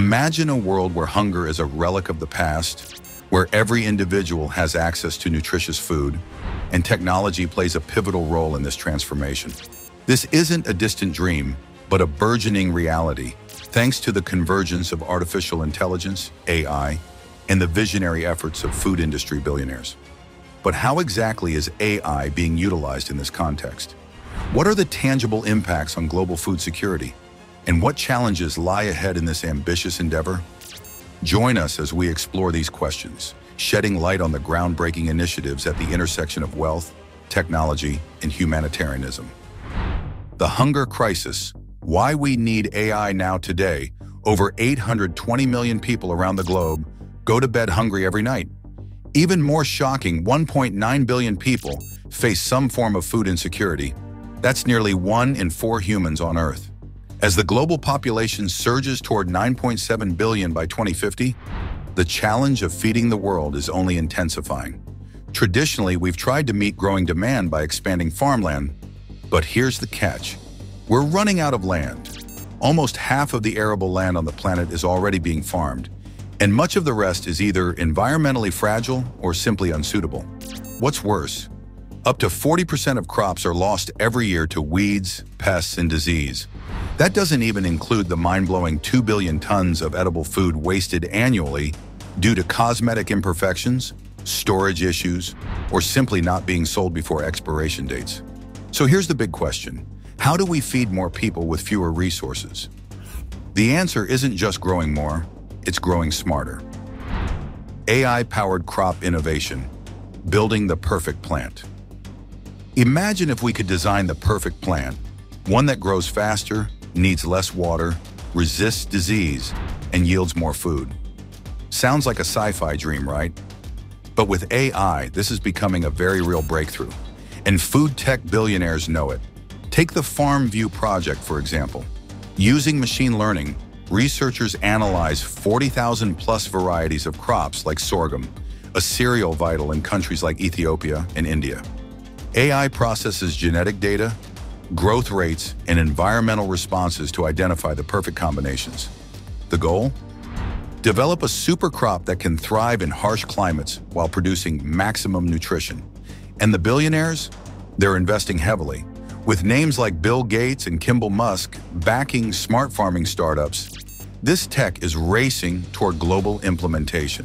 Imagine a world where hunger is a relic of the past, where every individual has access to nutritious food, and technology plays a pivotal role in this transformation. This isn't a distant dream, but a burgeoning reality, thanks to the convergence of artificial intelligence, AI, and the visionary efforts of food industry billionaires. But how exactly is AI being utilized in this context? What are the tangible impacts on global food security? And what challenges lie ahead in this ambitious endeavor? Join us as we explore these questions, shedding light on the groundbreaking initiatives at the intersection of wealth, technology, and humanitarianism. The hunger crisis: why we need AI now today. Over 820 million people around the globe go to bed hungry every night. Even more shocking, 1.9 billion people face some form of food insecurity. That's nearly 1 in 4 humans on Earth. As the global population surges toward 9.7 billion by 2050, the challenge of feeding the world is only intensifying. Traditionally, we've tried to meet growing demand by expanding farmland, but here's the catch. We're running out of land. Almost half of the arable land on the planet is already being farmed, and much of the rest is either environmentally fragile or simply unsuitable. What's worse, up to 40% of crops are lost every year to weeds, pests, and disease. That doesn't even include the mind-blowing 2 billion tons of edible food wasted annually due to cosmetic imperfections, storage issues, or simply not being sold before expiration dates. So here's the big question. How do we feed more people with fewer resources? The answer isn't just growing more, it's growing smarter. AI-powered crop innovation, building the perfect plant. Imagine if we could design the perfect plant, one that grows faster, needs less water, resists disease, and yields more food. Sounds like a sci-fi dream, right? But with AI, this is becoming a very real breakthrough, and food tech billionaires know it. Take the FarmView project, for example. Using machine learning, researchers analyze 40,000 plus varieties of crops like sorghum, a cereal vital in countries like Ethiopia and India. AI processes genetic data, growth rates, and environmental responses to identify the perfect combinations. The goal? Develop a super crop that can thrive in harsh climates while producing maximum nutrition. And the billionaires? They're investing heavily. With names like Bill Gates and Kimbal Musk backing smart farming startups, this tech is racing toward global implementation.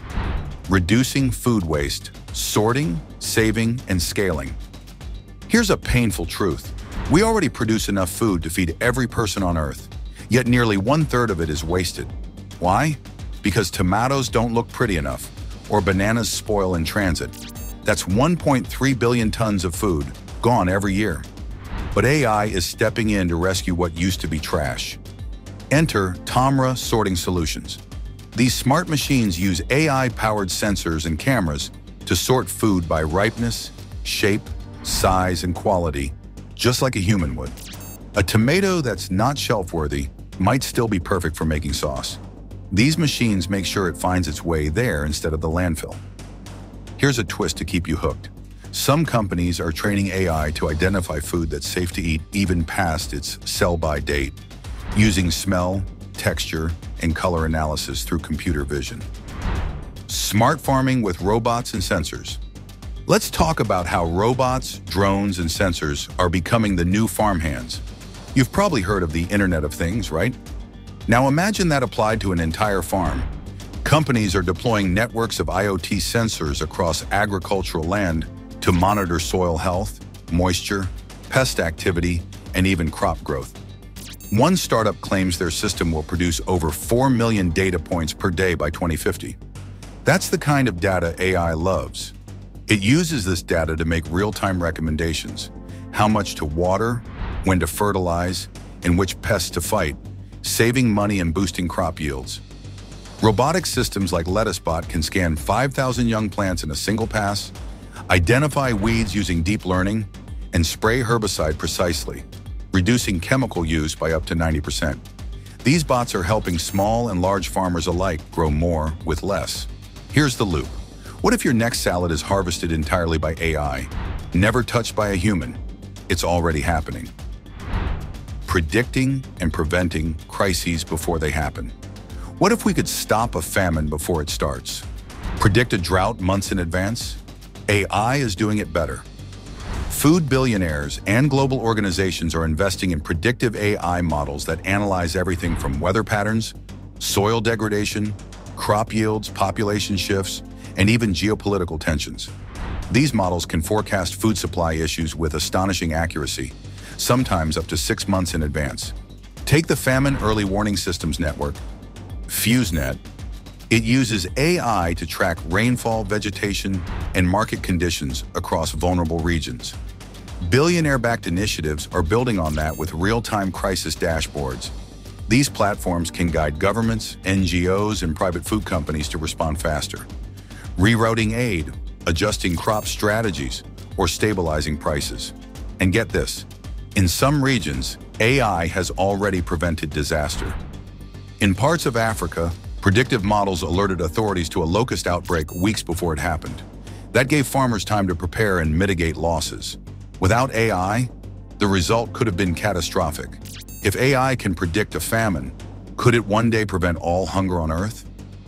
Reducing food waste, sorting, saving, and scaling. Here's a painful truth. We already produce enough food to feed every person on Earth, yet nearly 1/3 of it is wasted. Why? Because tomatoes don't look pretty enough, or bananas spoil in transit. That's 1.3 billion tons of food gone every year. But AI is stepping in to rescue what used to be trash. Enter Tomra Sorting Solutions. These smart machines use AI-powered sensors and cameras to sort food by ripeness, shape, size, and quality, just like a human would. A tomato that's not shelf-worthy might still be perfect for making sauce. These machines make sure it finds its way there instead of the landfill. Here's a twist to keep you hooked. Some companies are training AI to identify food that's safe to eat even past its sell-by date, using smell, texture, and color analysis through computer vision. Smart farming with robots and sensors. Let's talk about how robots, drones, and sensors are becoming the new farmhands. You've probably heard of the Internet of Things, right? Now imagine that applied to an entire farm. Companies are deploying networks of IoT sensors across agricultural land to monitor soil health, moisture, pest activity, and even crop growth. One startup claims their system will produce over 4 million data points per day by 2050. That's the kind of data AI loves. It uses this data to make real-time recommendations, how much to water, when to fertilize, and which pests to fight, saving money and boosting crop yields. Robotic systems like LettuceBot can scan 5,000 young plants in a single pass, identify weeds using deep learning, and spray herbicide precisely, reducing chemical use by up to 90%. These bots are helping small and large farmers alike grow more with less. Here's the loop. What if your next salad is harvested entirely by AI, never touched by a human? It's already happening. Predicting and preventing crises before they happen. What if we could stop a famine before it starts? Predict a drought months in advance? AI is doing it better. Food billionaires and global organizations are investing in predictive AI models that analyze everything from weather patterns, soil degradation, crop yields, population shifts, and even geopolitical tensions. These models can forecast food supply issues with astonishing accuracy, sometimes up to 6 months in advance. Take the Famine Early Warning Systems Network, FuseNet. It uses AI to track rainfall, vegetation, and market conditions across vulnerable regions. Billionaire-backed initiatives are building on that with real-time crisis dashboards. These platforms can guide governments, NGOs, and private food companies to respond faster, rerouting aid, adjusting crop strategies, or stabilizing prices. And get this, in some regions, AI has already prevented disaster. In parts of Africa, predictive models alerted authorities to a locust outbreak weeks before it happened. That gave farmers time to prepare and mitigate losses. Without AI, the result could have been catastrophic. If AI can predict a famine, could it one day prevent all hunger on Earth?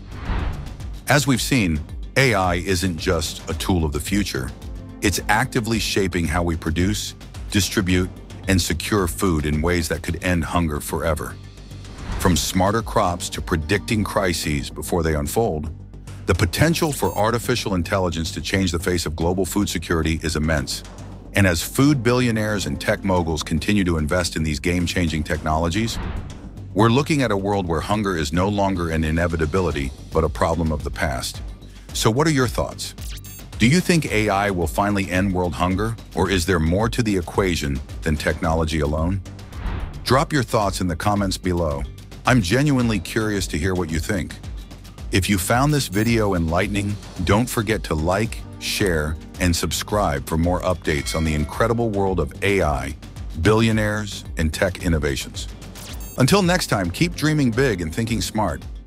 As we've seen, AI isn't just a tool of the future. It's actively shaping how we produce, distribute, and secure food in ways that could end hunger forever. From smarter crops to predicting crises before they unfold, the potential for artificial intelligence to change the face of global food security is immense. And as food billionaires and tech moguls continue to invest in these game-changing technologies, we're looking at a world where hunger is no longer an inevitability, but a problem of the past. So what are your thoughts? Do you think AI will finally end world hunger, or is there more to the equation than technology alone? Drop your thoughts in the comments below. I'm genuinely curious to hear what you think. If you found this video enlightening, don't forget to like, share, and subscribe for more updates on the incredible world of AI, billionaires, and tech innovations. Until next time, keep dreaming big and thinking smart.